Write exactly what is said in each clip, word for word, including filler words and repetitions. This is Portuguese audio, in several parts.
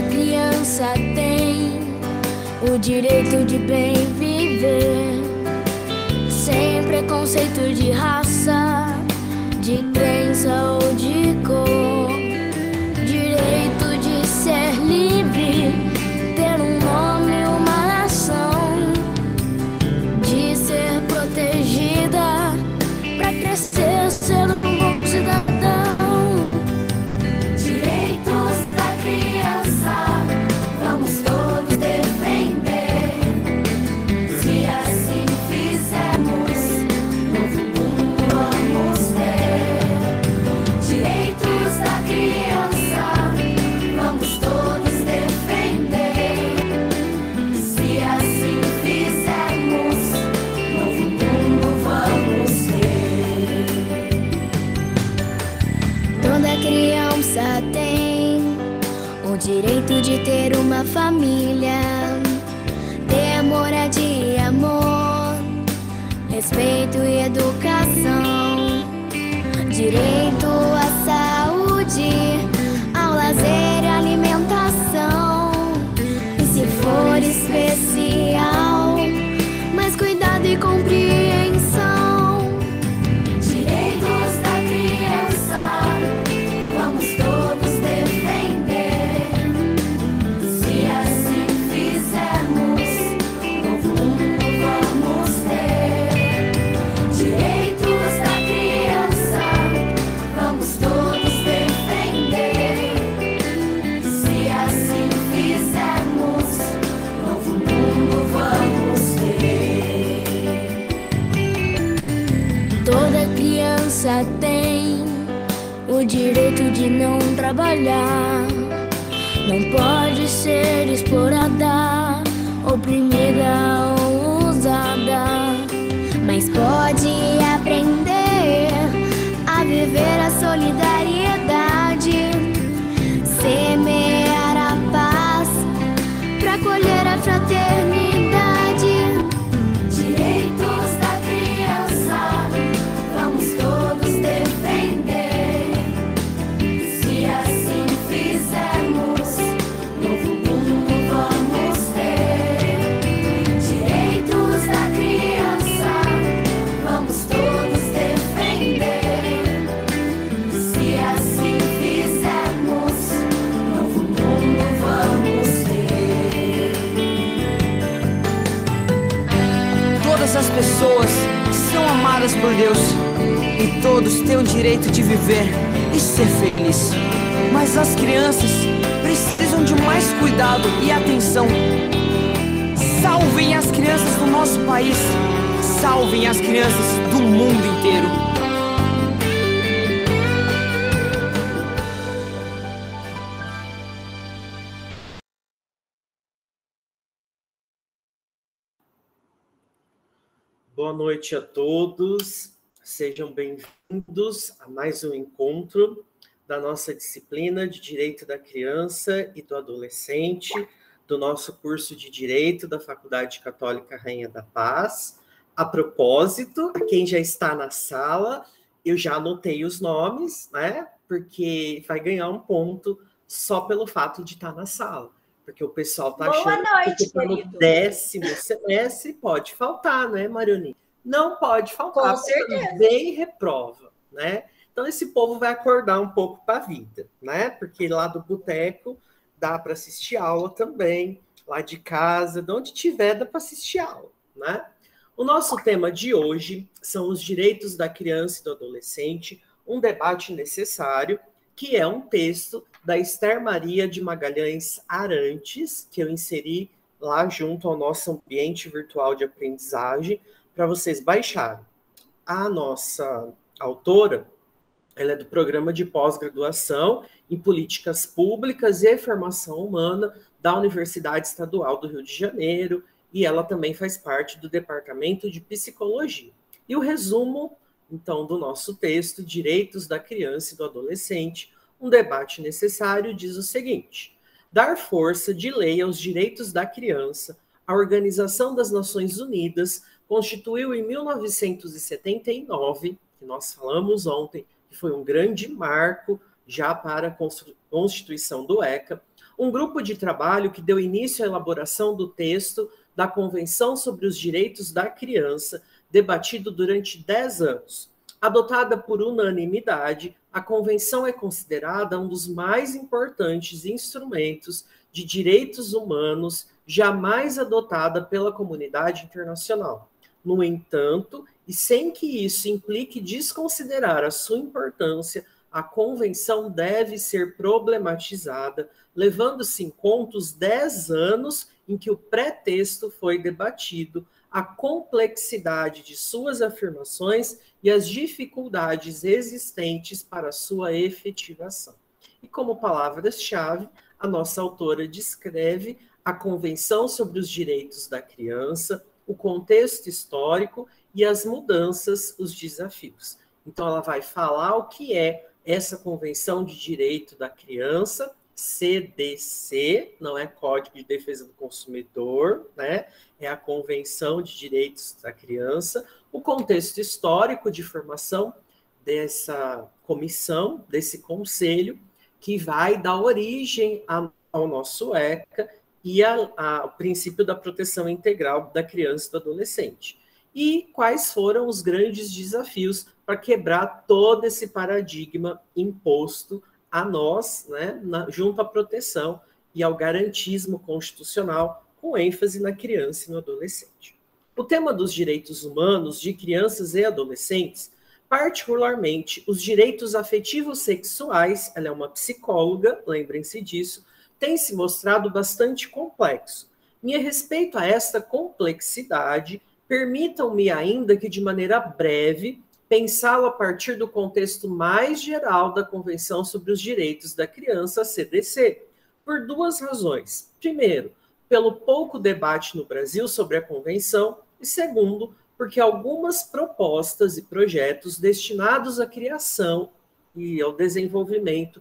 criança tem o direito de bem viver, sem preconceito de raça, de crença ou de cor. Direito de ser livre, ter um nome, uma nação, de ser protegida, pra crescer sendo um bom cidadão. Direitos da criança, vamos todos defender. Se assim fizermos, novo mundo vamos ter. Direitos da criança, vamos todos defender. Se assim fizermos, novo mundo vamos ter. Toda criança tem o direito de ter uma família, ter moradia, amor, respeito e educação, direito à saúde, ao lazer e alimentação. E se for especial, mais cuidado e compreensão. Direitos da criança, vamos todos defender. Se assim fizermos, novo mundo vamos ter. Direitos da criança, vamos todos defender. Se assim fizermos, novo mundo vamos ter. Toda criança tem o direito de não trabalhar, não pode ser explorada, oprimida ou usada, mas pode aprender a viver a solidariedade, semear a paz, pra colher a fraternidade. Direitos da criança, vamos todos defender. Se assim fizermos, novo mundo vamos ter. Direitos da criança, vamos todos defender. Se assim fizermos, novo mundo vamos ter. Todas as pessoas são amadas por Deus e todos têm o direito de viver e ser feliz. Mas as crianças precisam de mais cuidado e atenção. Salvem as crianças do nosso país, salvem as crianças do mundo inteiro. Boa noite a todos, sejam bem-vindos a mais um encontro da nossa disciplina de Direito da Criança e do Adolescente, do nosso curso de Direito da Faculdade Católica Rainha da Paz. A propósito, a quem já está na sala, eu já anotei os nomes, né? Porque vai ganhar um ponto só pelo fato de estar na sala. Porque o pessoal está achando noite, que está no décimo semestre, pode faltar, né, Marioni? Não pode faltar, com certeza. Também reprova, né? Então, esse povo vai acordar um pouco para a vida, né? Porque lá do boteco dá para assistir aula também, lá de casa, de onde tiver, dá para assistir aula, né? O nosso tema de hoje são os direitos da criança e do adolescente, um debate necessário, que é um texto da Esther Maria de Magalhães Arantes, que eu inseri lá junto ao nosso ambiente virtual de aprendizagem, para vocês baixarem. A nossa autora, ela é do programa de pós-graduação em Políticas Públicas e Formação Humana da Universidade Estadual do Rio de Janeiro, e ela também faz parte do Departamento de Psicologia. E o resumo, então, do nosso texto, Direitos da Criança e do Adolescente, um debate necessário, diz o seguinte: dar força de lei aos direitos da criança, a Organização das Nações Unidas constituiu em mil novecentos e setenta e nove, que nós falamos ontem, que foi um grande marco já para a constituição do ECA, um grupo de trabalho que deu início à elaboração do texto da Convenção sobre os Direitos da Criança, debatido durante dez anos. Adotada por unanimidade, a Convenção é considerada um dos mais importantes instrumentos de direitos humanos jamais adotada pela comunidade internacional. No entanto, e sem que isso implique desconsiderar a sua importância, a Convenção deve ser problematizada, levando-se em conta os dez anos em que o pré-texto foi debatido, a complexidade de suas afirmações e as dificuldades existentes para sua efetivação. E como palavras-chave, a nossa autora descreve a Convenção sobre os Direitos da Criança, o contexto histórico e as mudanças, os desafios. Então, ela vai falar o que é essa Convenção de Direito da Criança, C D C, não é Código de Defesa do Consumidor, né? É a Convenção de Direitos da Criança, o contexto histórico de formação dessa comissão, desse conselho, que vai dar origem ao nosso ECA e ao princípio da proteção integral da criança e do adolescente. E quais foram os grandes desafios para quebrar todo esse paradigma imposto a nós, né, na, junto à proteção e ao garantismo constitucional, com ênfase na criança e no adolescente. O tema dos direitos humanos de crianças e adolescentes, particularmente os direitos afetivos sexuais, ela é uma psicóloga, lembrem-se disso, tem se mostrado bastante complexo. E a respeito a esta complexidade, permitam-me ainda que, de maneira breve, pensá-lo a partir do contexto mais geral da Convenção sobre os Direitos da Criança, C D C, por duas razões. Primeiro, pelo pouco debate no Brasil sobre a Convenção, e segundo, porque algumas propostas e projetos destinados à criação e ao desenvolvimento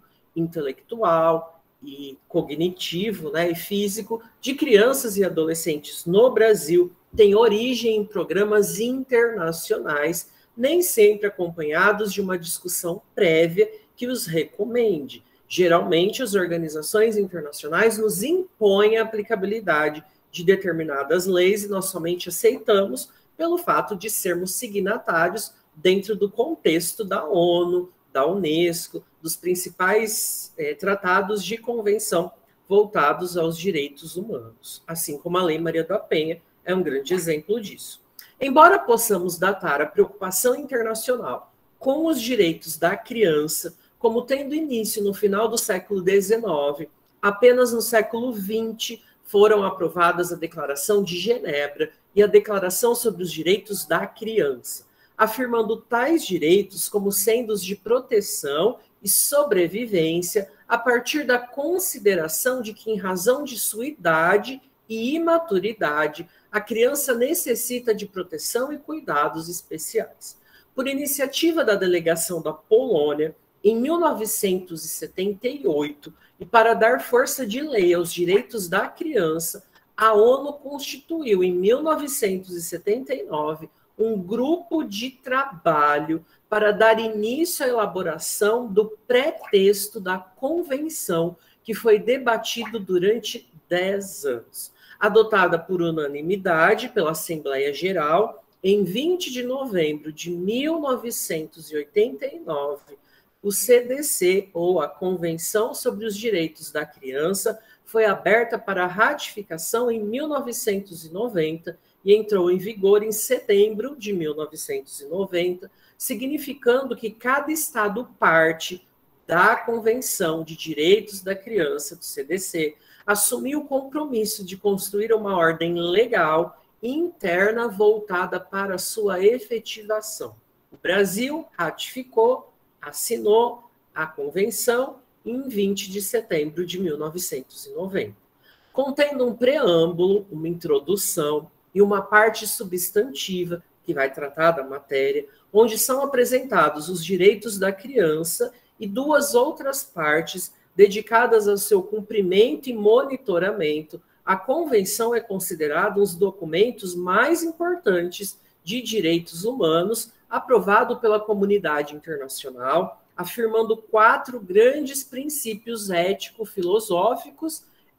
intelectual e cognitivo, né, e físico de crianças e adolescentes no Brasil têm origem em programas internacionais, nem sempre acompanhados de uma discussão prévia que os recomende. Geralmente, as organizações internacionais nos impõem a aplicabilidade de determinadas leis e nós somente aceitamos pelo fato de sermos signatários dentro do contexto da ONU, da Unesco, dos principais eh, tratados de convenção voltados aos direitos humanos, assim como a Lei Maria da Penha é um grande exemplo disso. Embora possamos datar a preocupação internacional com os direitos da criança como tendo início no final do século dezenove, apenas no século vinte foram aprovadas a Declaração de Genebra e a Declaração sobre os Direitos da Criança, afirmando tais direitos como sendo os de proteção e sobrevivência a partir da consideração de que, em razão de sua idade e imaturidade, a criança necessita de proteção e cuidados especiais. Por iniciativa da delegação da Polônia, em mil novecentos e setenta e oito, e para dar força de lei aos direitos da criança, a ONU constituiu, em mil novecentos e setenta e nove, um grupo de trabalho para dar início à elaboração do pré-texto da Convenção, que foi debatido durante dez anos. Adotada por unanimidade pela Assembleia Geral, em vinte de novembro de mil novecentos e oitenta e nove, o C D C, ou a Convenção sobre os Direitos da Criança, foi aberta para ratificação em mil novecentos e noventa e entrou em vigor em setembro de mil novecentos e noventa, significando que cada Estado parte da Convenção de Direitos da Criança, do C D C, assumiu o compromisso de construir uma ordem legal interna voltada para sua efetivação. O Brasil ratificou, assinou a Convenção em vinte de setembro de mil novecentos e noventa, contendo um preâmbulo, uma introdução e uma parte substantiva que vai tratar da matéria, onde são apresentados os direitos da criança e duas outras partes dedicadas ao seu cumprimento e monitoramento. A Convenção é considerada um dos documentos mais importantes de direitos humanos, aprovado pela comunidade internacional, afirmando quatro grandes princípios ético-filosóficos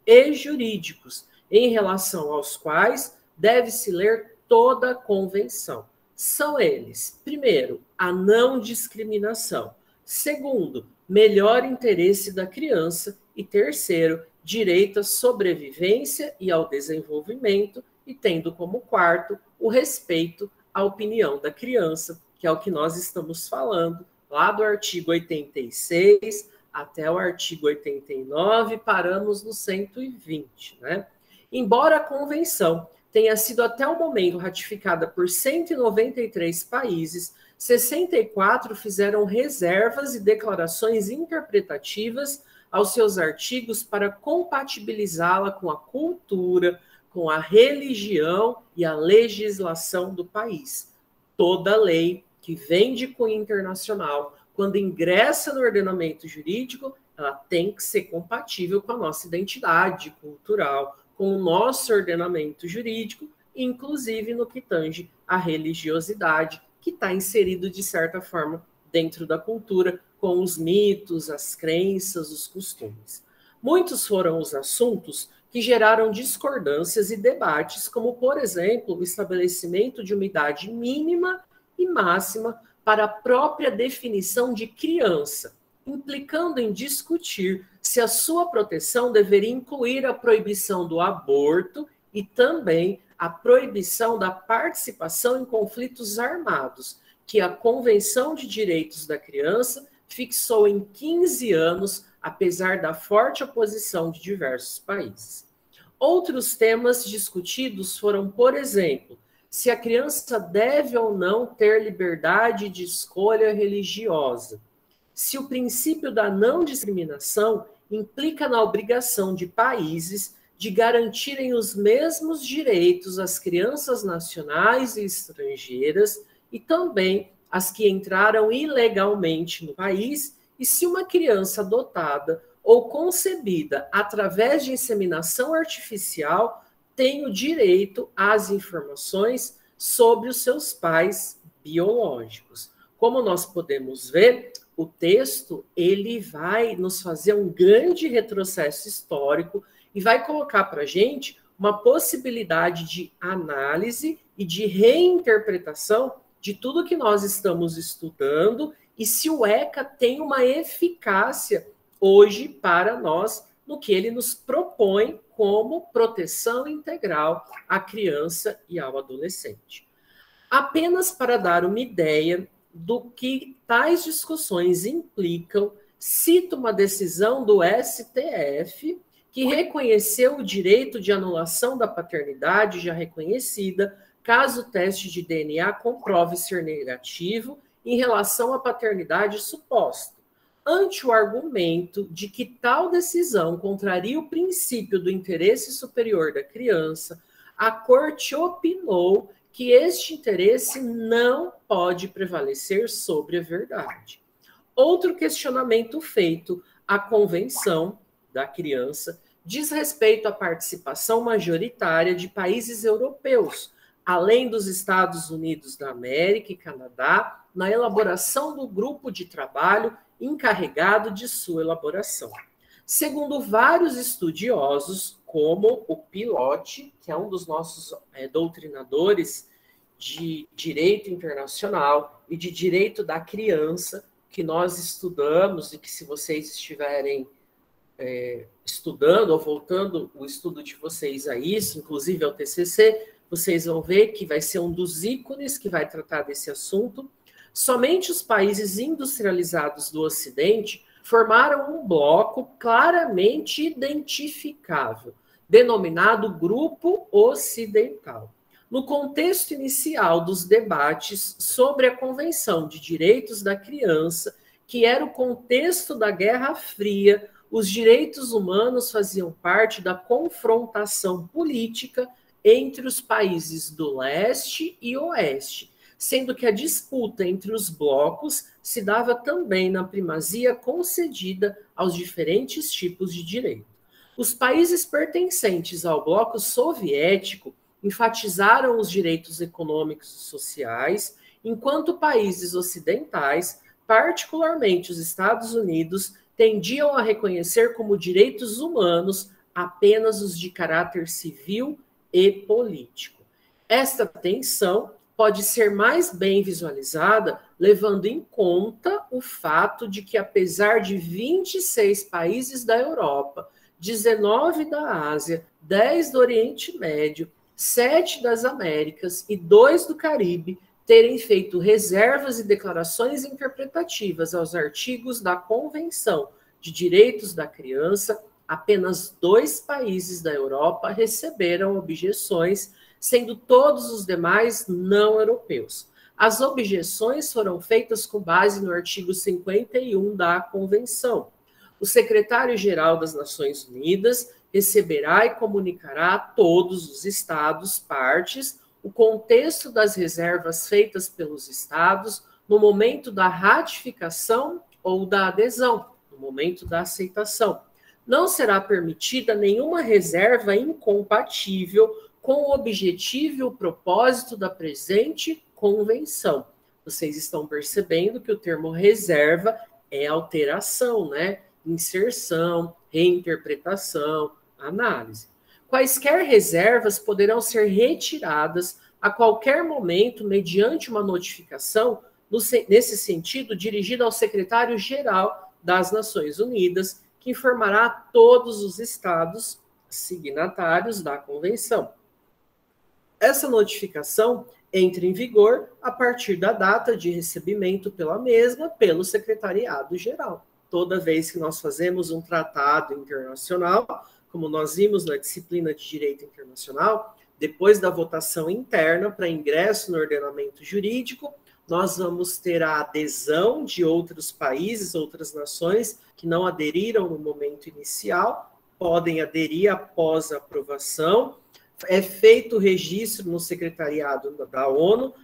e jurídicos, em relação aos quais deve-se ler toda a convenção. São eles, primeiro, a não discriminação, segundo, melhor interesse da criança e terceiro, direito à sobrevivência e ao desenvolvimento e tendo como quarto o respeito à opinião da criança, que é o que nós estamos falando lá do artigo oitenta e seis até o artigo oitenta e nove, paramos no cento e vinte, né? Embora a convenção tenha sido até o momento ratificada por cento e noventa e três países, sessenta e quatro fizeram reservas e declarações interpretativas aos seus artigos para compatibilizá-la com a cultura, com a religião e a legislação do país. Toda lei que vem de cunho internacional, quando ingressa no ordenamento jurídico, ela tem que ser compatível com a nossa identidade cultural, com o nosso ordenamento jurídico, inclusive no que tange à religiosidade, que está inserido, de certa forma, dentro da cultura, com os mitos, as crenças, os costumes. Muitos foram os assuntos que geraram discordâncias e debates, como, por exemplo, o estabelecimento de uma idade mínima e máxima para a própria definição de criança, implicando em discutir se a sua proteção deveria incluir a proibição do aborto e também a proibição da participação em conflitos armados, que a Convenção de Direitos da Criança fixou em quinze anos, apesar da forte oposição de diversos países. Outros temas discutidos foram, por exemplo, se a criança deve ou não ter liberdade de escolha religiosa, se o princípio da não discriminação implica na obrigação de países de garantirem os mesmos direitos às crianças nacionais e estrangeiras e também às que entraram ilegalmente no país, e se uma criança adotada ou concebida através de inseminação artificial tem o direito às informações sobre os seus pais biológicos. Como nós podemos ver, o texto ele vai nos fazer um grande retrocesso histórico e vai colocar para a gente uma possibilidade de análise e de reinterpretação de tudo que nós estamos estudando e se o ECA tem uma eficácia hoje para nós no que ele nos propõe como proteção integral à criança e ao adolescente. Apenas para dar uma ideia do que tais discussões implicam, cito uma decisão do S T F que reconheceu o direito de anulação da paternidade já reconhecida, caso o teste de D N A comprove ser negativo em relação à paternidade suposta, ante o argumento de que tal decisão contraria o princípio do interesse superior da criança, a Corte opinou que este interesse não pode prevalecer sobre a verdade. Outro questionamento feito à Convenção da Criança diz respeito à participação majoritária de países europeus, além dos Estados Unidos da América e Canadá, na elaboração do grupo de trabalho encarregado de sua elaboração. Segundo vários estudiosos, como o Pilote, que é um dos nossos é, doutrinadores de direito internacional e de direito da criança, que nós estudamos e que, se vocês estiverem é, estudando ou voltando o estudo de vocês a isso, inclusive ao T C C, vocês vão ver que vai ser um dos ícones que vai tratar desse assunto. Somente os países industrializados do Ocidente formaram um bloco claramente identificável, denominado Grupo Ocidental. No contexto inicial dos debates sobre a Convenção de Direitos da Criança, que era o contexto da Guerra Fria, os direitos humanos faziam parte da confrontação política entre os países do leste e oeste, sendo que a disputa entre os blocos se dava também na primazia concedida aos diferentes tipos de direito. Os países pertencentes ao bloco soviético enfatizaram os direitos econômicos e sociais, enquanto países ocidentais, particularmente os Estados Unidos, tendiam a reconhecer como direitos humanos apenas os de caráter civil e político. Esta tensão pode ser mais bem visualizada levando em conta o fato de que, apesar de vinte e seis países da Europa, dezenove da Ásia, dez do Oriente Médio, sete das Américas e dois do Caribe terem feito reservas e declarações interpretativas aos artigos da Convenção de Direitos da Criança, apenas dois países da Europa receberam objeções, sendo todos os demais não europeus. As objeções foram feitas com base no artigo cinquenta e um da Convenção. O secretário-geral das Nações Unidas receberá e comunicará a todos os Estados partes o contexto das reservas feitas pelos Estados no momento da ratificação ou da adesão, no momento da aceitação. Não será permitida nenhuma reserva incompatível com o objetivo e o propósito da presente convenção. Vocês estão percebendo que o termo reserva é alteração, né? Inserção, reinterpretação, análise. Quaisquer reservas poderão ser retiradas a qualquer momento mediante uma notificação, no, nesse sentido, dirigida ao secretário-geral das Nações Unidas, que informará a todos os estados signatários da convenção. Essa notificação entra em vigor a partir da data de recebimento pela mesma pelo Secretariado-Geral. Toda vez que nós fazemos um tratado internacional, como nós vimos na disciplina de Direito Internacional, depois da votação interna para ingresso no ordenamento jurídico, nós vamos ter a adesão de outros países, outras nações que não aderiram no momento inicial, podem aderir após a aprovação. É feito o registro no secretariado da ONU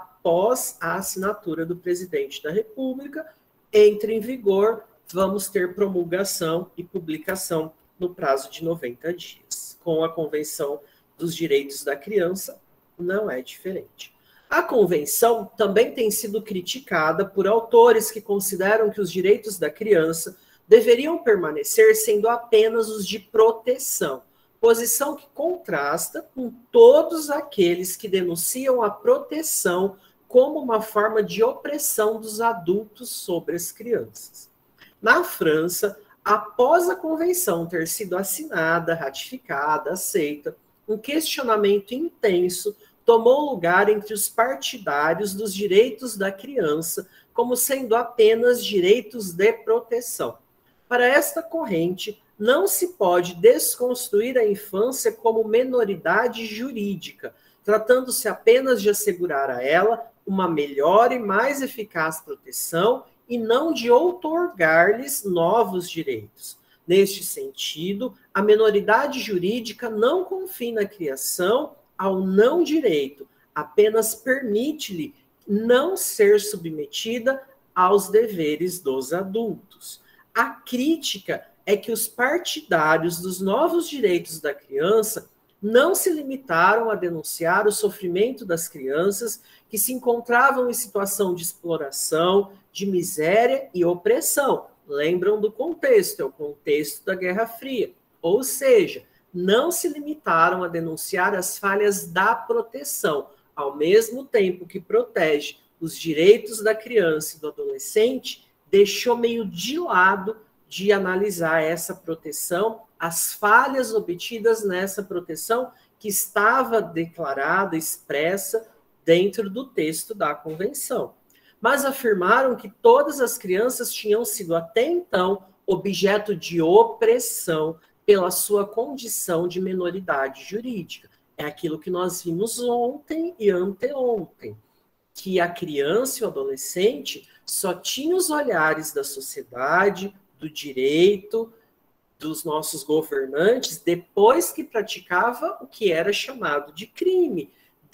após a assinatura do presidente da República, entra em vigor, vamos ter promulgação e publicação no prazo de noventa dias. Com a Convenção dos Direitos da Criança, não é diferente. A Convenção também tem sido criticada por autores que consideram que os direitos da criança deveriam permanecer sendo apenas os de proteção, posição que contrasta com todos aqueles que denunciam a proteção como uma forma de opressão dos adultos sobre as crianças. Na França, após a convenção ter sido assinada, ratificada, aceita, um questionamento intenso tomou lugar entre os partidários dos direitos da criança como sendo apenas direitos de proteção. Para esta corrente, não se pode desconstruir a infância como menoridade jurídica, tratando-se apenas de assegurar a ela uma melhor e mais eficaz proteção e não de outorgar-lhes novos direitos. Neste sentido, a menoridade jurídica não confina a criação ao não direito, apenas permite-lhe não ser submetida aos deveres dos adultos. A crítica é que os partidários dos novos direitos da criança não se limitaram a denunciar o sofrimento das crianças que se encontravam em situação de exploração, de miséria e opressão. Lembram do contexto, é o contexto da Guerra Fria. Ou seja, não se limitaram a denunciar as falhas da proteção, ao mesmo tempo que protege os direitos da criança e do adolescente, deixou meio de lado de analisar essa proteção, as falhas obtidas nessa proteção que estava declarada, expressa dentro do texto da Convenção. Mas afirmaram que todas as crianças tinham sido até então objeto de opressão pela sua condição de menoridade jurídica. É aquilo que nós vimos ontem e anteontem, que a criança e o adolescente só tinham os olhares da sociedade, do direito, dos nossos governantes, depois que praticava o que era chamado de crime.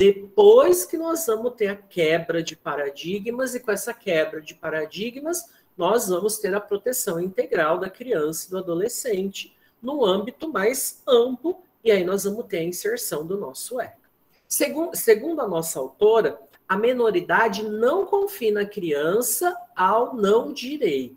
Depois que nós vamos ter a quebra de paradigmas, e com essa quebra de paradigmas, nós vamos ter a proteção integral da criança e do adolescente no âmbito mais amplo, e aí nós vamos ter a inserção do nosso ego. Segundo, segundo a nossa autora, a menoridade não confina a criança ao não direito.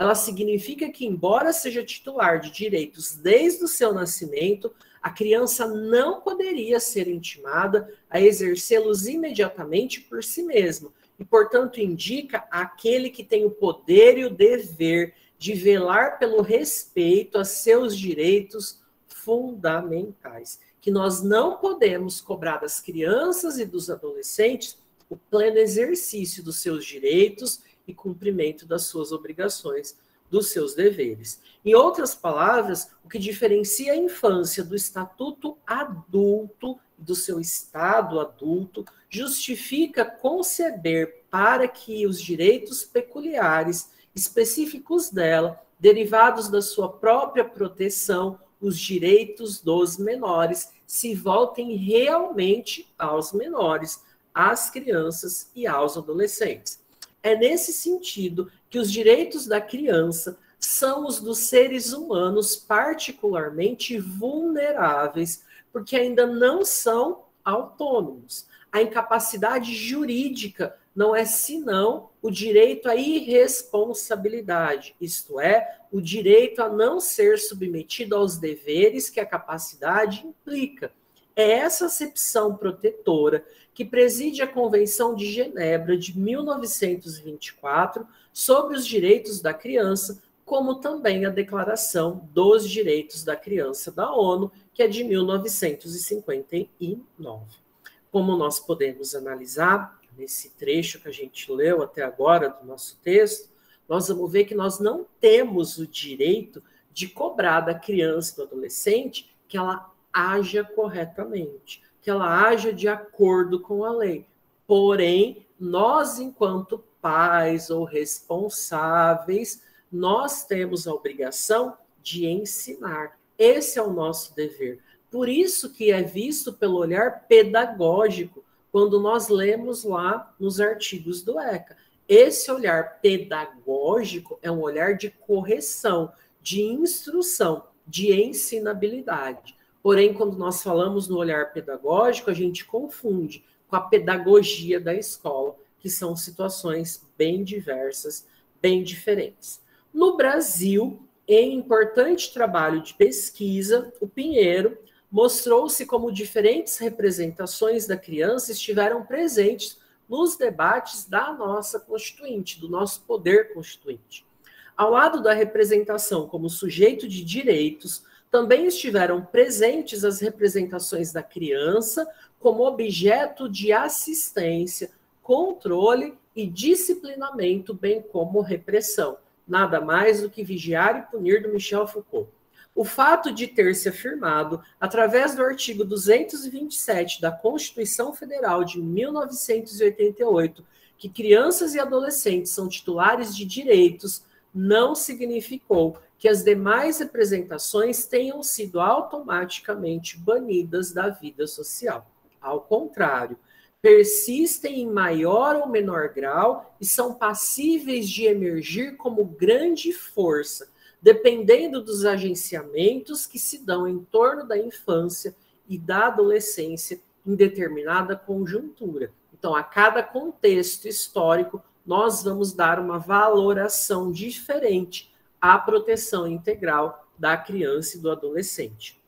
ela significa que, embora seja titular de direitos desde o seu nascimento, a criança não poderia ser intimada a exercê-los imediatamente por si mesma, e, portanto, indica aquele que tem o poder e o dever de velar pelo respeito a seus direitos fundamentais, que nós não podemos cobrar das crianças e dos adolescentes o pleno exercício dos seus direitos e cumprimento das suas obrigações, dos seus deveres. Em outras palavras, o que diferencia a infância do estatuto adulto, do seu estado adulto, justifica conceber para que os direitos peculiares específicos dela, derivados da sua própria proteção, os direitos dos menores, se voltem realmente aos menores, às crianças e aos adolescentes. É nesse sentido que os direitos da criança são os dos seres humanos particularmente vulneráveis, porque ainda não são autônomos. A incapacidade jurídica não é senão o direito à irresponsabilidade, isto é, o direito a não ser submetido aos deveres que a capacidade implica. É essa acepção protetora que preside a Convenção de Genebra de mil novecentos e vinte e quatro sobre os direitos da criança, como também a Declaração dos Direitos da Criança da ONU, que é de mil novecentos e cinquenta e nove. Como nós podemos analisar nesse trecho que a gente leu até agora do nosso texto, nós vamos ver que nós não temos o direito de cobrar da criança e do adolescente que ela haja corretamente, que ela haja de acordo com a lei. Porém, nós, enquanto pais ou responsáveis, nós temos a obrigação de ensinar. Esse é o nosso dever. Por isso que é visto pelo olhar pedagógico, quando nós lemos lá nos artigos do ECA. Esse olhar pedagógico é um olhar de correção, de instrução, de ensinabilidade. Porém, quando nós falamos no olhar pedagógico, a gente confunde com a pedagogia da escola, que são situações bem diversas, bem diferentes. No Brasil, em importante trabalho de pesquisa, o Pinheiro mostrou-se como diferentes representações da criança estiveram presentes nos debates da nossa Constituinte, do nosso poder constituinte. Ao lado da representação como sujeito de direitos, também estiveram presentes as representações da criança como objeto de assistência, controle e disciplinamento, bem como repressão. Nada mais do que Vigiar e Punir, do Michel Foucault. O fato de ter se afirmado, através do artigo duzentos e vinte e sete da Constituição Federal de mil novecentos e oitenta e oito, que crianças e adolescentes são titulares de direitos, não significou que as demais representações tenham sido automaticamente banidas da vida social. Ao contrário, persistem em maior ou menor grau e são passíveis de emergir como grande força, dependendo dos agenciamentos que se dão em torno da infância e da adolescência em determinada conjuntura. Então, a cada contexto histórico, nós vamos dar uma valoração diferente à proteção integral da criança e do adolescente.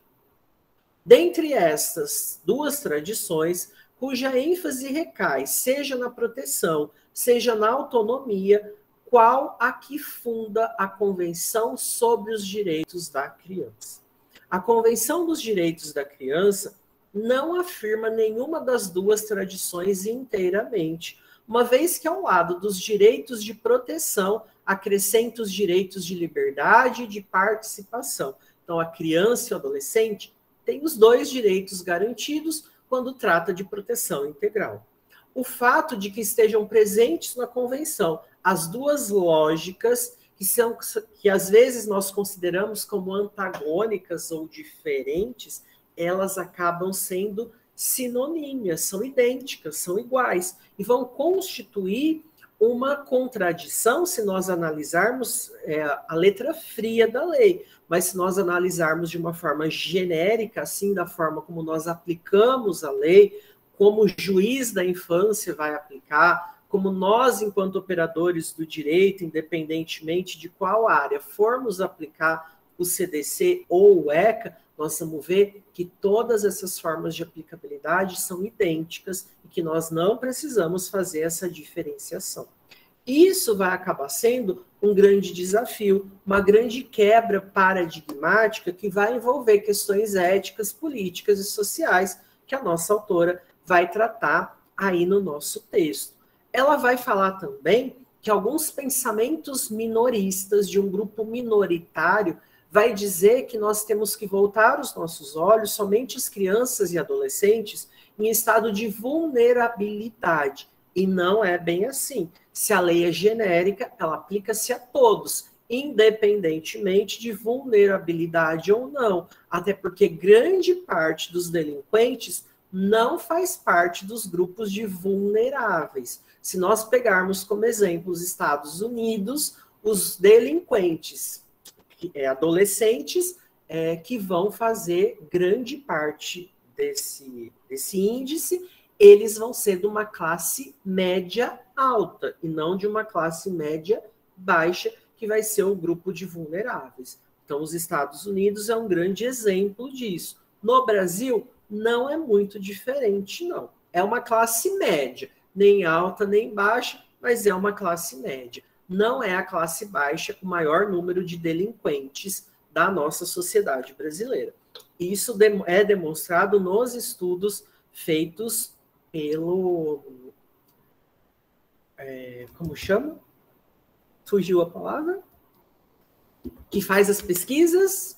Dentre estas duas tradições, cuja ênfase recai, seja na proteção, seja na autonomia, qual a que funda a Convenção sobre os Direitos da Criança. A Convenção dos Direitos da Criança não afirma nenhuma das duas tradições inteiramente, uma vez que, ao lado dos direitos de proteção, acrescenta os direitos de liberdade e de participação. Então, a criança e o adolescente têm os dois direitos garantidos quando trata de proteção integral. O fato de que estejam presentes na Convenção as duas lógicas, que são que às vezes nós consideramos como antagônicas ou diferentes, elas acabam sendo sinonímias, são idênticas, são iguais, e vão constituir uma contradição se nós analisarmos é, a letra fria da lei, mas se nós analisarmos de uma forma genérica, assim, da forma como nós aplicamos a lei, como o juiz da infância vai aplicar, como nós, enquanto operadores do direito, independentemente de qual área formos aplicar o C D C ou o ECA, nós vamos ver que todas essas formas de aplicabilidade são idênticas e que nós não precisamos fazer essa diferenciação. Isso vai acabar sendo um grande desafio, uma grande quebra paradigmática que vai envolver questões éticas, políticas e sociais que a nossa autora vai tratar aí no nosso texto. Ela vai falar também que alguns pensamentos minoristas de um grupo minoritário vai dizer que nós temos que voltar os nossos olhos somente às crianças e adolescentes em estado de vulnerabilidade. E não é bem assim. Se a lei é genérica, ela aplica-se a todos, independentemente de vulnerabilidade ou não. Até porque grande parte dos delinquentes não faz parte dos grupos de vulneráveis. Se nós pegarmos como exemplo os Estados Unidos, os delinquentes É, adolescentes é, que vão fazer grande parte desse, desse índice, eles vão ser de uma classe média alta e não de uma classe média baixa, que vai ser o grupo de vulneráveis. Então, os Estados Unidos é um grande exemplo disso. No Brasil, não é muito diferente, não. É uma classe média, nem alta nem baixa, mas é uma classe média. Não é a classe baixa com o maior número de delinquentes da nossa sociedade brasileira. Isso é demonstrado nos estudos feitos pelo... É, como chama? Fugiu a palavra? Que faz as pesquisas?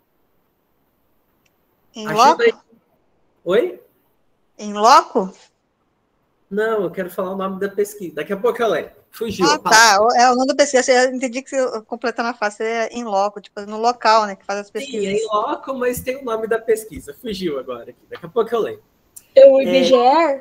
Em loco? Oi? Em loco? Não, eu quero falar o nome da pesquisa. Daqui a pouco eu leio. Fugiu. Ah, tá. É o nome da pesquisa. Eu entendi que você, completando a fase, é em loco, tipo, no local, né, que faz as pesquisas. Sim, é em loco, mas tem o nome da pesquisa. Fugiu agora aqui. Daqui a pouco eu leio. É o I B G E? É...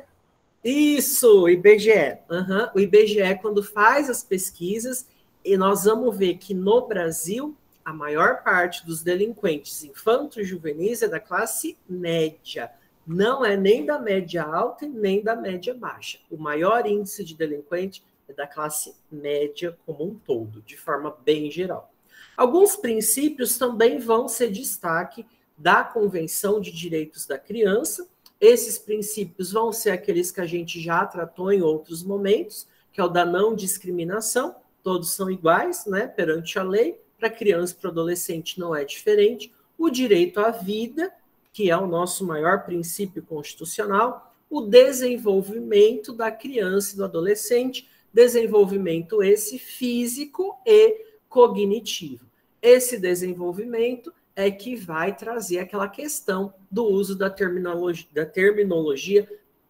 Isso, o I B G E. Uhum. O I B G E, quando faz as pesquisas, e nós vamos ver que no Brasil, a maior parte dos delinquentes infantos juvenis é da classe média. Não é nem da média alta e nem da média baixa. O maior índice de delinquente é da classe média como um todo, de forma bem geral. Alguns princípios também vão ser destaque da Convenção de Direitos da Criança. Esses princípios vão ser aqueles que a gente já tratou em outros momentos, que é o da não discriminação, todos são iguais, né, perante a lei, para criança e para adolescente não é diferente. O direito à vida, que é o nosso maior princípio constitucional, o desenvolvimento da criança e do adolescente, desenvolvimento esse físico e cognitivo. Esse desenvolvimento é que vai trazer aquela questão do uso da terminologia, da terminologia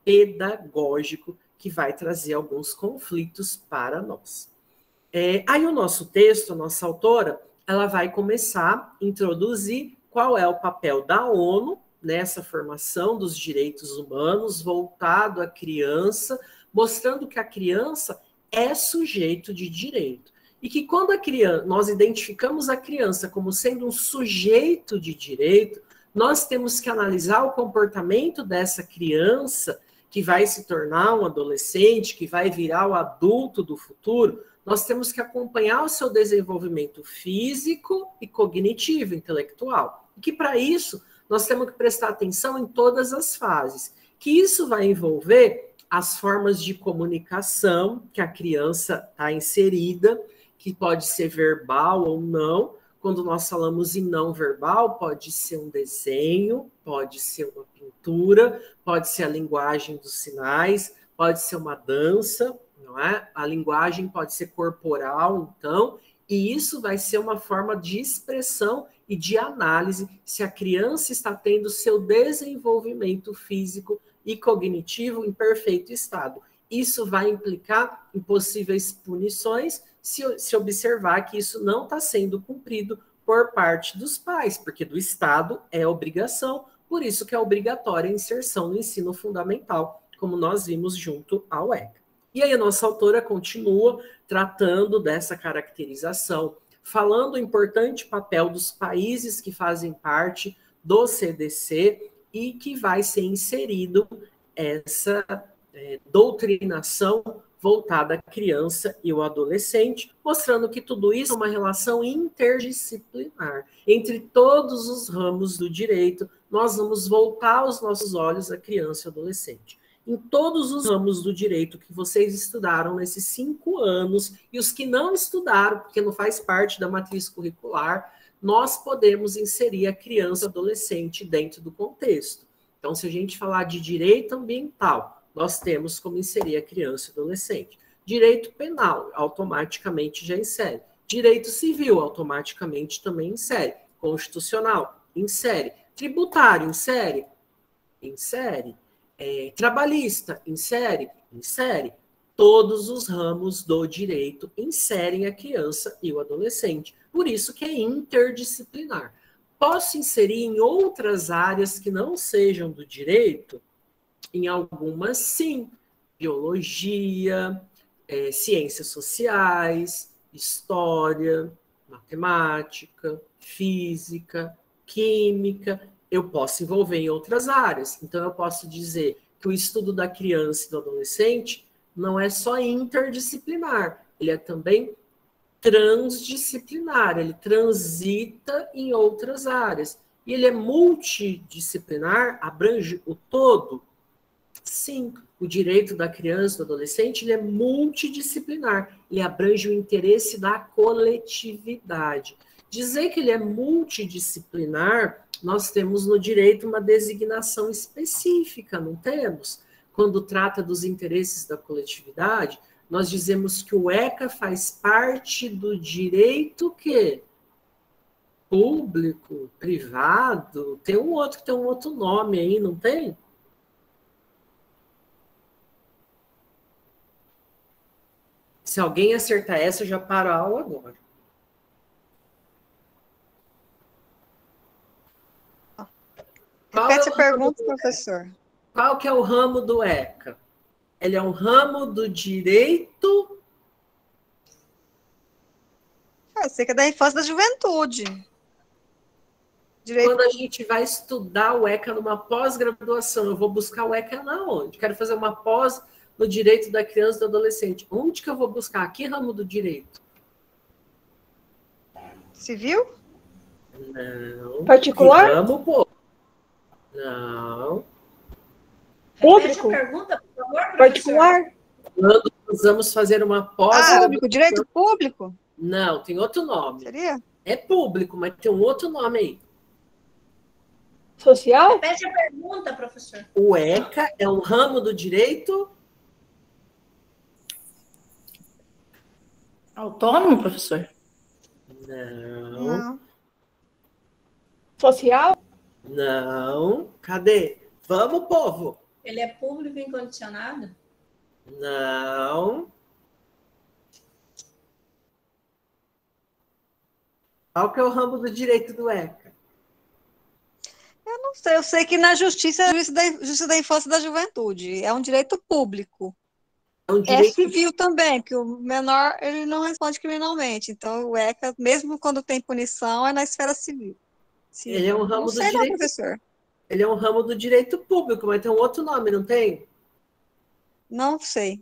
pedagógico, que vai trazer alguns conflitos para nós. É, aí o nosso texto, a nossa autora, ela vai começar a introduzir qual é o papel da ONU nessa formação dos direitos humanos, voltado à criança, mostrando que a criança é sujeito de direito. E que quando a criança, nós identificamos a criança como sendo um sujeito de direito, nós temos que analisar o comportamento dessa criança, que vai se tornar um adolescente, que vai virar o adulto do futuro. Nós temos que acompanhar o seu desenvolvimento físico e cognitivo, intelectual. E que, para isso, nós temos que prestar atenção em todas as fases. Que isso vai envolver as formas de comunicação que a criança está inserida, que pode ser verbal ou não. Quando nós falamos em não verbal, pode ser um desenho, pode ser uma pintura, pode ser a linguagem dos sinais, pode ser uma dança, não é? A linguagem pode ser corporal, então, e isso vai ser uma forma de expressão e de análise se a criança está tendo seu desenvolvimento físico e cognitivo em perfeito estado. Isso vai implicar em possíveis punições se, se observar que isso não está sendo cumprido por parte dos pais, porque do Estado é obrigação, por isso que é obrigatória a inserção no ensino fundamental, como nós vimos junto ao ECA. E aí a nossa autora continua tratando dessa caracterização, falando o importante papel dos países que fazem parte do C D C e que vai ser inserido essa é, doutrinação voltada à criança e o adolescente, mostrando que tudo isso é uma relação interdisciplinar. Entre todos os ramos do direito, nós vamos voltar os nossos olhos à criança e ao adolescente. Em todos os ramos do direito que vocês estudaram nesses cinco anos, e os que não estudaram, porque não faz parte da matriz curricular, nós podemos inserir a criança e o adolescente dentro do contexto. Então, se a gente falar de direito ambiental, nós temos como inserir a criança e o adolescente. Direito penal, automaticamente já insere. Direito civil, automaticamente também insere. Constitucional, insere. Tributário, insere. Insere. É, trabalhista, insere. Insere. Todos os ramos do direito inserem a criança e o adolescente. Por isso que é interdisciplinar. Posso inserir em outras áreas que não sejam do direito? Em algumas, sim. Biologia, é, ciências sociais, história, matemática, física, química. Eu posso envolver em outras áreas. Então, eu posso dizer que o estudo da criança e do adolescente não é só interdisciplinar, ele é também transdisciplinar, ele transita em outras áreas. E ele é multidisciplinar, abrange o todo? Sim, o direito da criança e do adolescente ele é multidisciplinar, ele abrange o interesse da coletividade. Dizer que ele é multidisciplinar, nós temos no direito uma designação específica, não temos? Quando trata dos interesses da coletividade, nós dizemos que o ECA faz parte do direito que público, privado, tem um outro que tem um outro nome aí, não tem? Se alguém acertar essa, eu já paro a aula agora. Repete a pergunta, professor. Qual que é o ramo do ECA? Ele é um ramo do direito... Eu sei que é da infância e da juventude. Direito... Quando a gente vai estudar o ECA numa pós-graduação, eu vou buscar o ECA na onde? Quero fazer uma pós no direito da criança e do adolescente. Onde que eu vou buscar? Que ramo do direito? Civil? Não. Particular? Que ramo, pô? Não. Público? Pergunta, por favor, professor. Particular? Quando nós vamos fazer uma pós... Ah, público, direito público? Não, tem outro nome. Seria? É público, mas tem um outro nome aí. Social? Repete a pergunta, professor. O ECA é um ramo do direito... Autônomo, professor? Não. Não. Social? Não. Cadê? Vamos, povo. Ele é público incondicionado? Não. Qual que é o ramo do direito do ECA? Eu não sei. Eu sei que na justiça é a justiça da, justiça da infância e da juventude. É um direito público. É um É direito... civil também, porque o menor ele não responde criminalmente. Então, o ECA, mesmo quando tem punição, é na esfera civil. civil. Ele é um ramo não do sei direito... não, professor. Ele é um ramo do direito público, mas tem um outro nome, não tem? Não sei.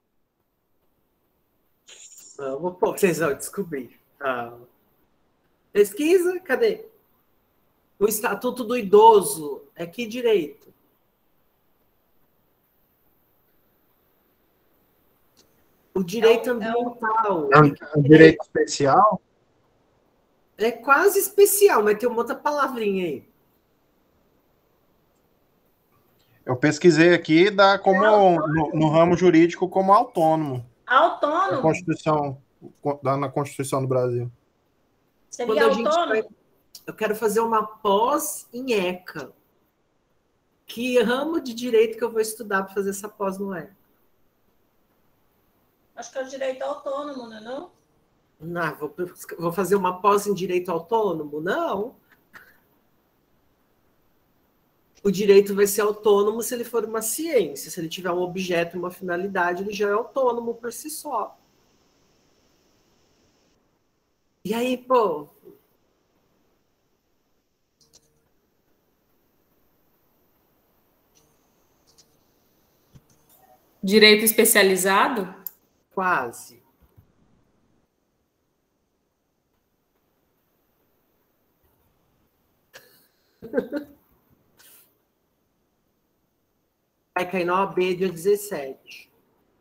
Vamos, pô, vocês vão descobrir. Ah. Pesquisa, cadê? O Estatuto do Idoso, é que direito? O direito É o- é o- ambiental. É um, é um direito especial? É quase especial, mas tem uma outra palavrinha aí. Eu pesquisei aqui, dá como no, no ramo jurídico como autônomo. Na Autônomo? Constituição, dá na Constituição do Brasil. Seria Quando a gente autônomo? vai- Eu quero fazer uma pós em ECA. Que ramo de direito que eu vou estudar para fazer essa pós no ECA? Acho que é o direito autônomo, não é não? Não, vou, vou fazer uma pós em direito autônomo? Não. O direito vai ser autônomo se ele for uma ciência. Se ele tiver um objeto, uma finalidade, ele já é autônomo por si só. E aí, pô? Direito especializado? Quase. Vai cair na O A B dia dezessete.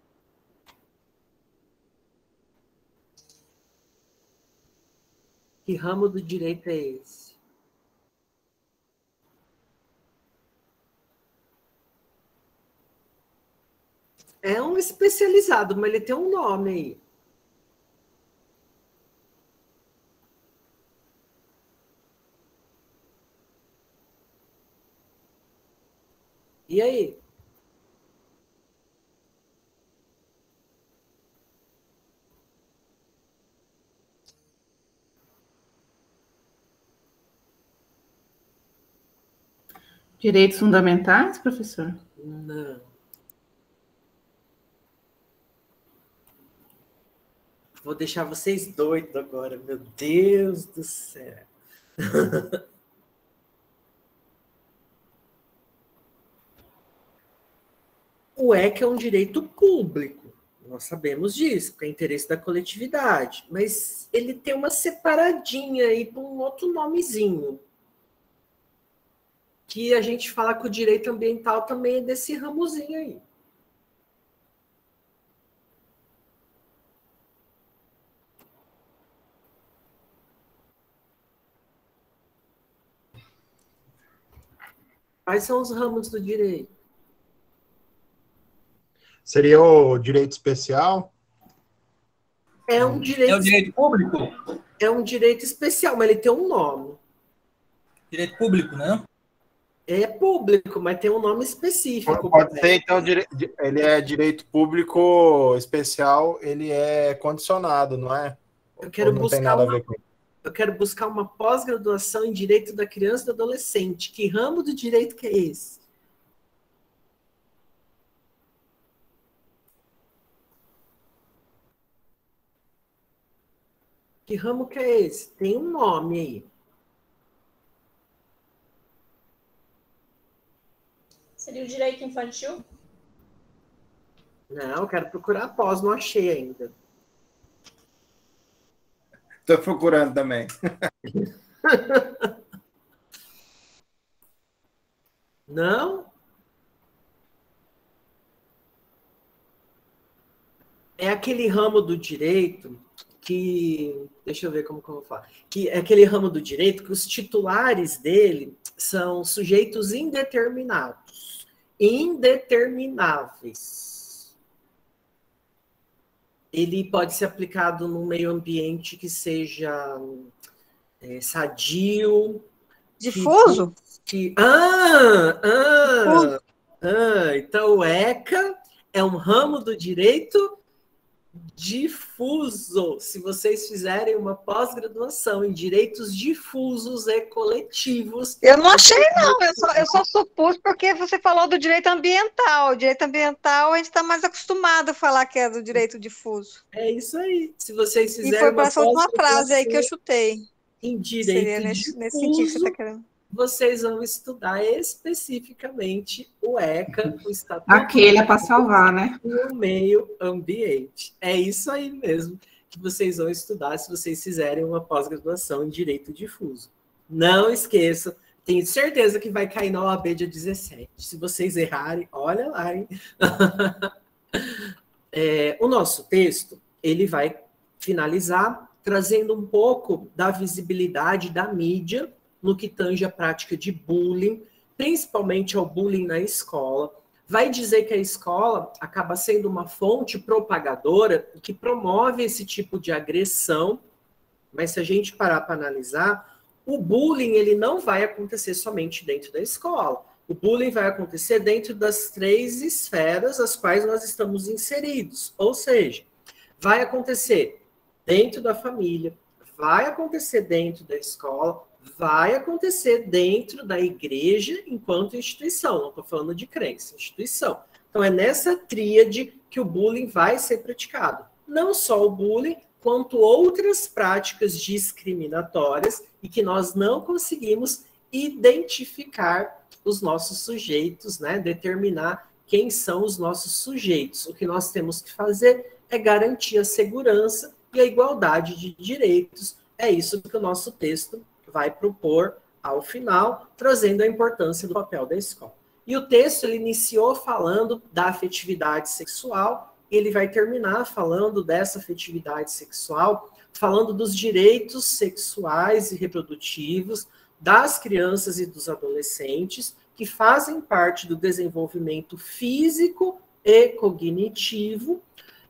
Que ramo do direito é esse? É um especializado, mas ele tem um nome aí. E aí? Direitos fundamentais, professor? Não. Vou deixar vocês doidos agora, meu Deus do céu. O E C A é um direito público, nós sabemos disso, porque é interesse da coletividade, mas ele tem uma separadinha aí para um outro nomezinho, que a gente fala que o direito ambiental também é desse ramozinho aí. Quais são os ramos do direito? Seria o direito especial? É um direito, É o direito público? é um direito especial, mas ele tem um nome. Direito público, né? É público, mas tem um nome específico. Pode ser, então, dire- ele é direito público especial, ele é condicionado, não é? Eu quero Ou não tem buscar nada a uma, ver com isso? eu quero buscar uma pós-graduação em direito da criança e do adolescente. Que ramo do direito que é esse? Que ramo que é esse? Tem um nome aí. Seria o direito infantil? Não, eu quero procurar pós, não achei ainda. Estou procurando também. Não? É aquele ramo do direito que... Deixa eu ver como que eu vou falar. Que é aquele ramo do direito que os titulares dele são sujeitos indeterminados. Indetermináveis. Ele pode ser aplicado num meio ambiente que seja é, sadio. Difuso? Que, que, ah, ah, Difuso. ah, então o E C A é um ramo do direito difuso. Se vocês fizerem uma pós-graduação em direitos difusos e coletivos... Eu não achei, não. Eu só, eu só supus porque você falou do direito ambiental. O direito ambiental, a gente está mais acostumado a falar que é do direito difuso. É isso aí. Se vocês E fizerem foi para uma essa última frase aí que eu pós-graduação chutei. em Seria direito nesse, nesse sentido que você difuso, está querendo. vocês vão estudar especificamente o E C A, o Estatuto Aquele é para salvar, né? do Meio Ambiente. É isso aí mesmo que vocês vão estudar se vocês fizerem uma pós-graduação em Direito Difuso. Não esqueçam, tenho certeza que vai cair na O A B dia dezessete. Se vocês errarem, olha lá, hein? É, o nosso texto, ele vai finalizar trazendo um pouco da visibilidade da mídia no que tange a prática de bullying, principalmente ao bullying na escola. Vai dizer que a escola acaba sendo uma fonte propagadora que promove esse tipo de agressão, mas se a gente parar para analisar, o bullying ele não vai acontecer somente dentro da escola. O bullying vai acontecer dentro das três esferas as quais nós estamos inseridos, ou seja, vai acontecer dentro da família, vai acontecer dentro da escola, vai acontecer dentro da igreja enquanto instituição, não estou falando de crença, instituição. Então é nessa tríade que o bullying vai ser praticado. Não só o bullying, quanto outras práticas discriminatórias e que nós não conseguimos identificar os nossos sujeitos, né? Determinar quem são os nossos sujeitos. O que nós temos que fazer é garantir a segurança e a igualdade de direitos. É isso que o nosso texto vai propor ao final, trazendo a importância do papel da escola. E o texto ele iniciou falando da afetividade sexual, ele vai terminar falando dessa afetividade sexual, falando dos direitos sexuais e reprodutivos das crianças e dos adolescentes, que fazem parte do desenvolvimento físico e cognitivo,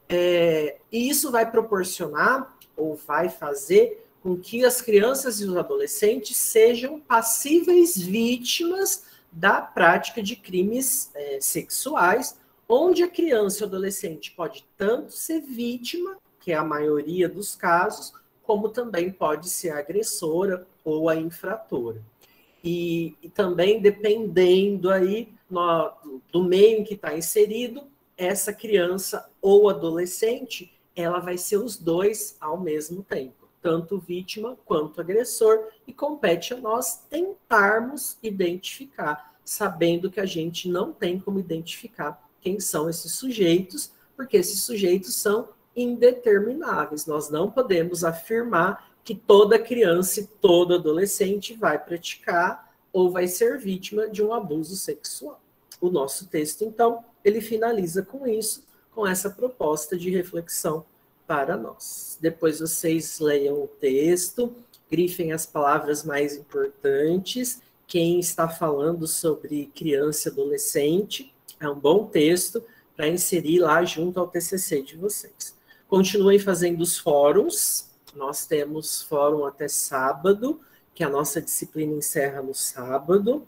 é, e isso vai proporcionar, ou vai fazer, com que as crianças e os adolescentes sejam passíveis vítimas da prática de crimes é, sexuais, onde a criança e o adolescente pode tanto ser vítima, que é a maioria dos casos, como também pode ser a agressora ou a infratora. E, e também, dependendo aí no, do meio em que está inserido, essa criança ou adolescente, ela vai ser os dois ao mesmo tempo, tanto vítima quanto agressor, e compete a nós tentarmos identificar, sabendo que a gente não tem como identificar quem são esses sujeitos, porque esses sujeitos são indetermináveis. Nós não podemos afirmar que toda criança e todo adolescente vai praticar ou vai ser vítima de um abuso sexual. O nosso texto, então, ele finaliza com isso, com essa proposta de reflexão para nós. Depois vocês leiam o texto, grifem as palavras mais importantes. Quem está falando sobre criança e adolescente, é um bom texto para inserir lá junto ao T C C de vocês. Continuem fazendo os fóruns. Nós temos fórum até sábado, que a nossa disciplina encerra no sábado.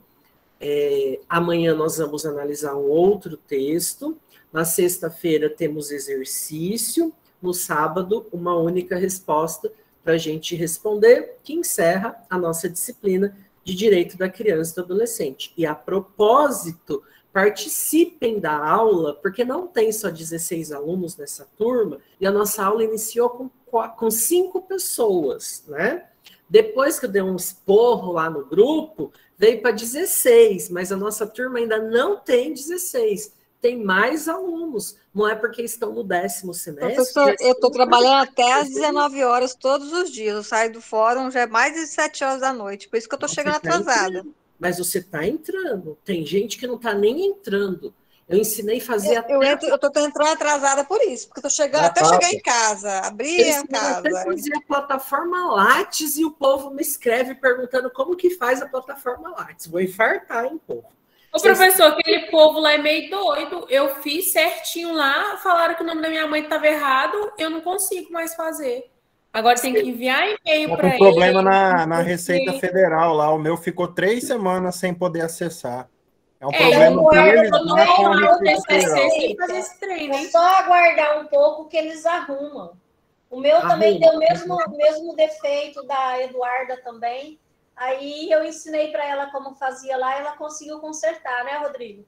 É, amanhã nós vamos analisar um outro texto. Na sexta-feira temos exercício. No sábado, uma única resposta para a gente responder, que encerra a nossa disciplina de Direito da Criança e do Adolescente. E a propósito, participem da aula, porque não tem só dezesseis alunos nessa turma, e a nossa aula iniciou com, com cinco pessoas, né? Depois que eu dei um esporro lá no grupo, veio para dezesseis, mas a nossa turma ainda não tem dezesseis. Tem mais alunos, não é porque estão no décimo semestre. Professor, eu estou trabalhando até às dezenove horas todos os dias. Eu saio do fórum já é mais de sete horas da noite, por isso que eu estou chegando atrasada. Mas você está entrando. Tem gente que não está nem entrando. Eu ensinei a fazer eu, até... Eu entro, eu estou entrando atrasada por isso, porque estou chegando, até chegar em casa, abrir a casa. Eu fazer a plataforma Lattes e o povo me escreve perguntando como que faz a plataforma Lattes. Vou infartar, hein, povo? Ô, professor, aquele povo lá é meio doido. Eu fiz certinho lá, falaram que o nome da minha mãe estava errado, eu não consigo mais fazer. Agora tem que enviar e-mail para ele. Tem um problema na, na Receita Federal lá. O meu ficou três semanas sem poder acessar. É um é, problema deles. Eu não vou ter T C C sem fazer esse treino. É só aguardar um pouco que eles arrumam. O meu Arruma. também deu o mesmo, mesmo defeito da Eduarda também. Aí eu ensinei para ela como fazia lá e ela conseguiu consertar, né, Rodrigo?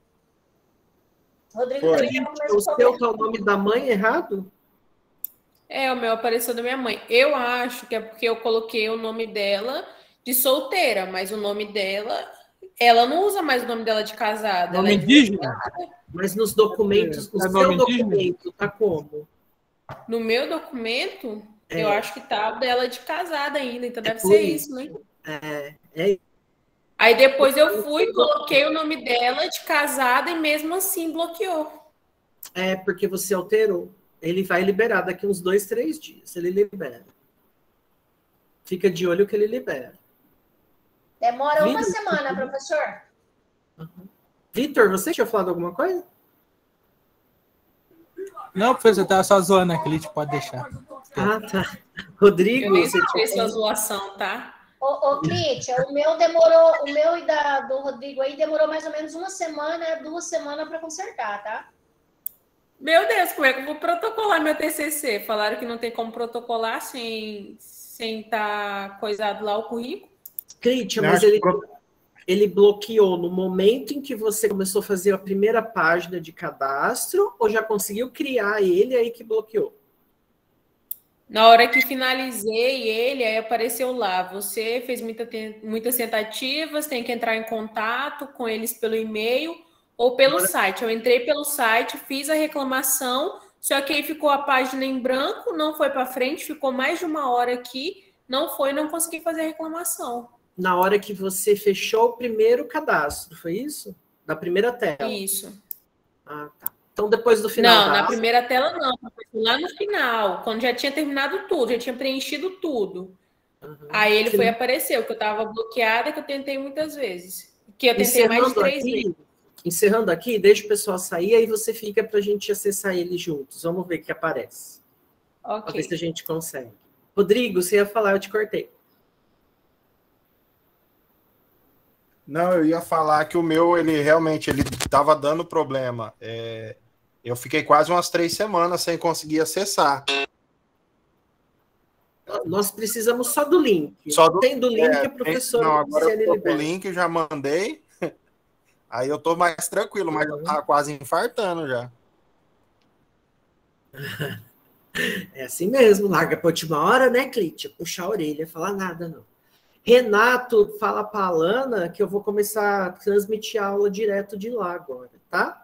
Rodrigo Foi. também o seu é o nome da mãe errado? É, o meu apareceu da minha mãe. Eu acho que é porque eu coloquei o nome dela de solteira, mas o nome dela, ela não usa mais o nome dela de casada. Nome indígena? Mas nos documentos, no é seu documento, tá como? No meu documento, é. eu acho que tá o dela de casada ainda, então deve é ser isso, né? É, é. Aí depois eu fui, coloquei o nome dela de casada e mesmo assim bloqueou. É, porque você alterou. Ele vai liberar daqui uns dois, três dias. Ele libera. Fica de olho que ele libera. Demora uma Vitor, semana, professor. Uhum. Vitor, você tinha falado alguma coisa? Não, professor, eu tava só zoando aqui, a gente pode deixar. Ah, tá. Rodrigo, eu nem você tinha sua zoação, tá? Ô, ô Clítia, o meu demorou, o meu e da, do Rodrigo aí demorou mais ou menos uma semana, duas semanas para consertar, tá? Meu Deus, como é que eu vou protocolar meu T C C? Falaram que não tem como protocolar sem sem estar coisado lá o currículo. Clítia, mas ele, ele bloqueou no momento em que você começou a fazer a primeira página de cadastro ou já conseguiu criar ele aí que bloqueou? Na hora que finalizei ele, aí apareceu lá, você fez muita, muitas tentativas, tem que entrar em contato com eles pelo e-mail ou pelo Agora... site. Eu entrei pelo site, fiz a reclamação, Só que aí ficou a página em branco, não foi para frente, ficou mais de uma hora aqui, não foi, não consegui fazer a reclamação. Na hora que você fechou o primeiro cadastro, foi isso? Da primeira tela? Isso. Ah, tá. Então, depois do final... Não, da... na primeira tela não, lá no final, quando já tinha terminado tudo, já tinha preenchido tudo. Uhum. Aí ele foi aparecer, que eu estava bloqueada, que eu tentei muitas vezes. Que eu tentei encerrando mais de três aqui, vezes. Encerrando aqui, deixa o pessoal sair, aí você fica para a gente acessar ele juntos. Vamos ver o que aparece. Ok. Para ver se a gente consegue. Rodrigo, você ia falar, eu te cortei. Não, eu ia falar que o meu, ele realmente, ele estava dando problema. É, eu fiquei quase umas três semanas sem conseguir acessar. Nós precisamos só do link. Só do, Tem do link, é, a professora... Não, agora eu tô com o link, já mandei. Aí eu tô mais tranquilo, mas eu tava quase infartando já. É assim mesmo, larga pra última hora, né, Clítia? Puxar a orelha, falar nada, não. Renato, fala pra Alana que eu vou começar a transmitir a aula direto de lá agora, tá?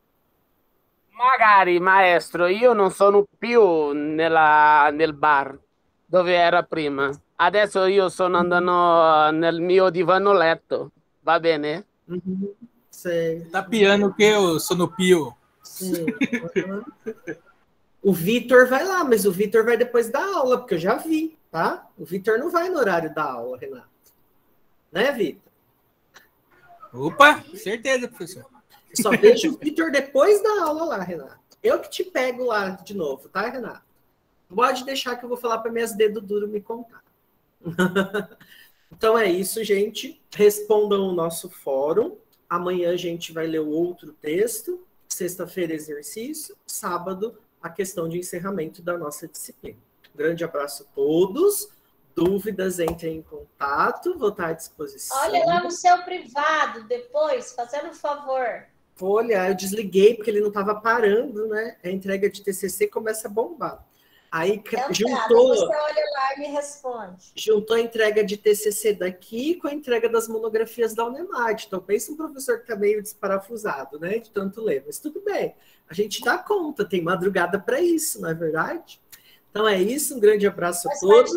Magari, maestro, io non sono più nella, nel bar dove era prima. Adesso io sono andando nel mio divano letto. Va bene? Uhum. Sei. Tá piano que eu sou no pio. Sim. Uhum. O Vitor vai lá, mas o Vitor vai depois da aula, porque eu já vi, tá? O Vitor não vai no horário da aula, Renato. Né, Vitor? Opa, certeza, professor. Eu só vejo o Vitor depois da aula lá, Renato. Eu que te pego lá de novo, tá, Renato? Pode deixar que eu vou falar para minhas dedos duros me contar. Então é isso, gente. Respondam o nosso fórum. Amanhã a gente vai ler o outro texto. Sexta-feira, exercício. Sábado, a questão de encerramento da nossa disciplina. Grande abraço a todos. Dúvidas, entrem em contato. Vou estar à disposição. Olha lá no seu privado depois, fazendo um favor. Vou olhar, eu desliguei porque ele não estava parando, né? A entrega de T C C começa a bombar. Aí Então, juntou, você olha lá e me responde. juntou a entrega de T C C daqui com a entrega das monografias da Unemate. Então, pensa um professor que está meio desparafusado, né? De tanto ler. Mas tudo bem, a gente dá conta, tem madrugada para isso, não é verdade? Então é isso, um grande abraço a todos.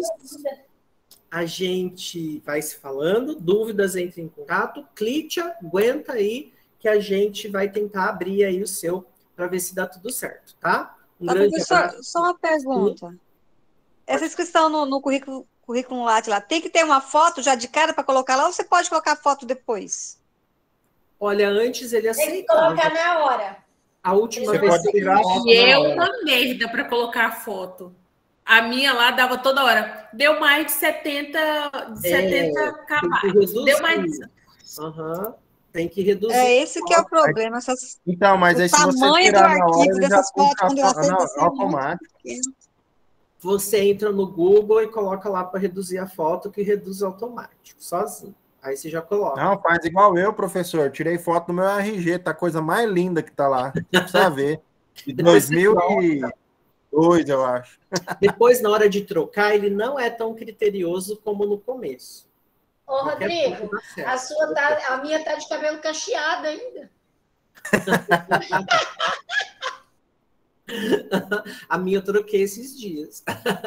A gente vai se falando, dúvidas, entre em contato. Clítia, aguenta aí que a gente vai tentar abrir aí o seu para ver se dá tudo certo, tá? Um Tá, grande professor, abraço. só uma pergunta. Essa inscrição no, no currículo, currículo Lattes lá, tem que ter uma foto já de cara para colocar lá ou você pode colocar a foto depois? Olha, antes ele Tem que aceitava. colocar na hora. A última Você vez pode que tirar a foto E na eu hora. uma merda para colocar a foto. A minha lá dava toda hora. Deu mais de setenta, de setenta tem que kbytes. reduzir. Deu mais. Aham, tem que reduzir. É esse que é o problema. Essas, Então, mas o aí se você tamanho do tirar na hora, arquivo ele já dessas fotos, puxa quando eu a aceito, não, vai ser muito automático. pequeno. Você entra no Google e coloca lá para reduzir a foto, que reduz automático, sozinho. Aí você já coloca. Não, faz igual eu, professor. Tirei foto do meu R G, tá a coisa mais linda que tá lá. Precisa ver. De Depois você dois mil e dois, eu acho. Depois, na hora de trocar, ele não é tão criterioso como no começo. Ô, Qualquer Rodrigo, coisa dá certo. a, sua tá, a minha tá de cabelo cacheado ainda. A minha eu troquei esses dias.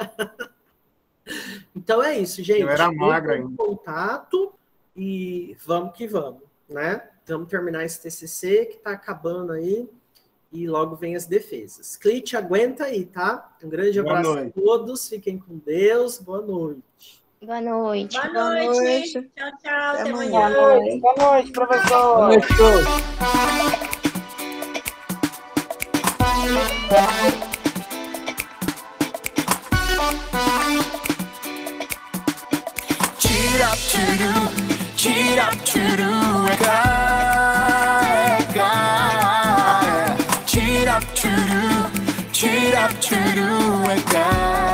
Então é isso, gente. Eu era magra Entra em ainda. contato e vamos que vamos, né? Vamos terminar esse T C C que tá acabando aí e logo vem as defesas. Clit, aguenta aí, tá? Um grande Boa abraço noite. a todos, fiquem com Deus, boa noite. Boa noite. Boa Boa noite. noite. Tchau, tchau. Até Até amanhã. amanhã. Boa noite, professor. Boa noite, todos. Cheer up, churu, cheer up, churu, eka, eka. Cheer up, churu, cheer up, churu, eka.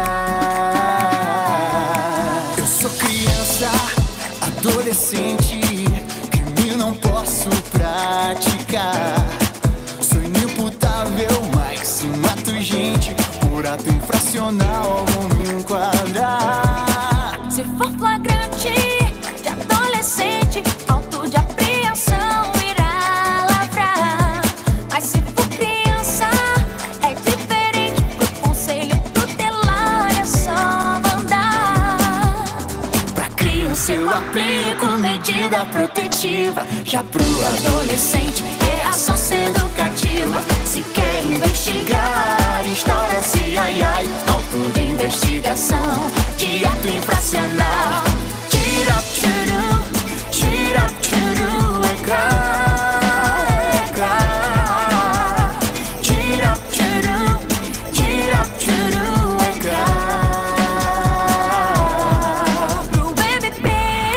Eu sou criança, adolescente, crime não posso praticar. Sou inimputável, mas mato gente por ato infracional, vou me enquadrar. Se for flagrante de adolescente, auto de apreensão irá lavrar. Mas se for criança, é diferente. se eu aplico medida protetiva. Já pro adolescente é ação educativa. Se quer investigar história, se ai ai, auto de investigação, direto infracional. Tira, tchuru, tira, tchuru, é cá, é cá. Tira, tchuru, tira, tchuru, é cá. Pro B B B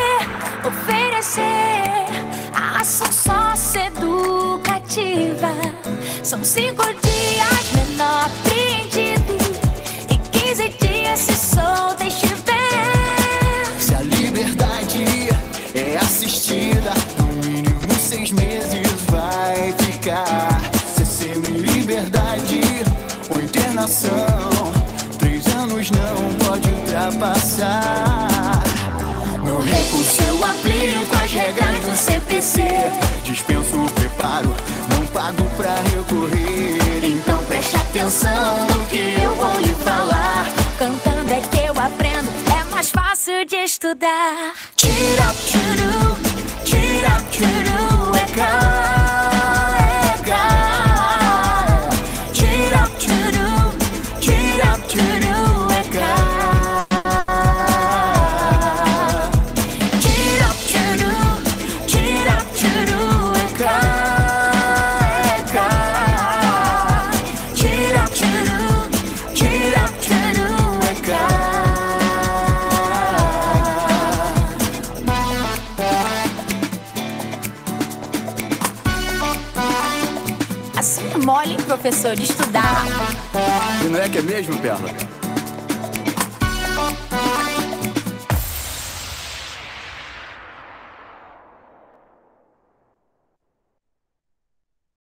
oferecer a ação socioeducativa. São cinco dias menor pedido e quinze dias se solta e estiver. Se a liberdade é assistida, no mínimo seis meses vai ficar. Se semi-liberdade ou internação, três anos não pode ultrapassar. No recurso eu aplico as regras do C P C. Dispenso o preparo, não pago pra recorrer. Então preste atenção no que eu vou lhe falar. Cantando é que eu aprendo, é mais fácil de estudar. Tira, tchuru, tira, tchuru, é cá, é cá. Tira, tchuru, tira, tchuru, é cá. Tira, tchuru, tira, tchuru, é cá, é cá. Tira, tchuru, tira, tchuru, é cá. Assim é mole, professor, estudar. E não é que é mesmo, Perla?